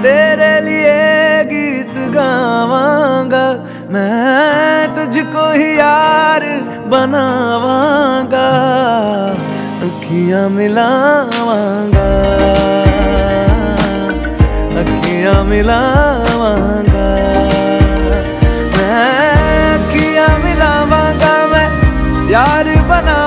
तेरे लिए गीत गावांगा, मैं तुझको ही यार बनावांगा, अखियां मिलावांगा, अखियां मिलावांगा, मैं अखियां मिलावांगा, मैं यार बना